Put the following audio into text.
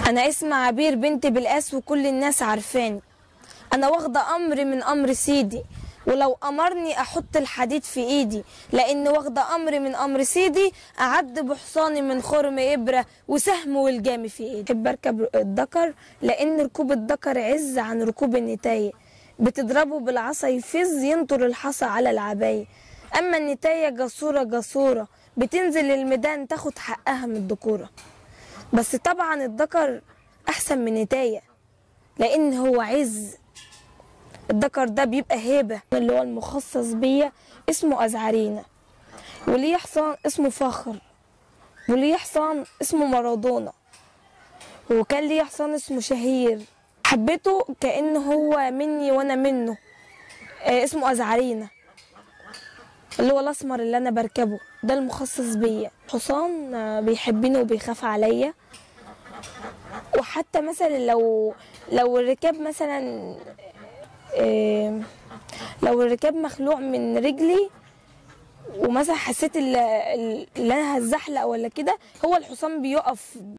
انا اسمي عبير بنت بالقاس وكل الناس عارفاني. انا واخده امر من امر سيدي، ولو امرني احط الحديد في ايدي، لان واخده امر من امر سيدي اعد بحصاني من خرم ابره وسهم والجامي في ايدي. بحب اركب الدكر لان ركوب الدكر عز عن ركوب النتايه، بتضربه بالعصا يفز ينطر الحصى على العبايه. اما النتايه جسوره جسوره بتنزل الميدان تاخد حقها من الذكوره. بس طبعا الدكر احسن من نتايه لان هو عز. الدكر ده بيبقى هيبه، اللي هو المخصص بيا اسمه ازعرينا، وليه حصان اسمه فخر، وليه حصان اسمه مارادونا، وكان ليه حصان اسمه شهير. حبيته كأنه هو مني وانا منه. اسمه ازعرينا اللي هو الاسمر اللي انا بركبه، ده المخصص بيا. حصان بيحبني وبيخاف عليا، وحتى مثلا لو الركاب مثلا لو الركاب مخلوع من رجلي ومثلا حسيت اللي انا هتزحلق ولا كده، هو الحصان بيقف